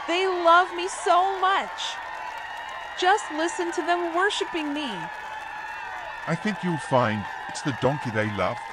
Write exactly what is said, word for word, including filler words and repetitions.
They love me so much. Just listen to them worshiping me. I think you'll find it's the donkey they love.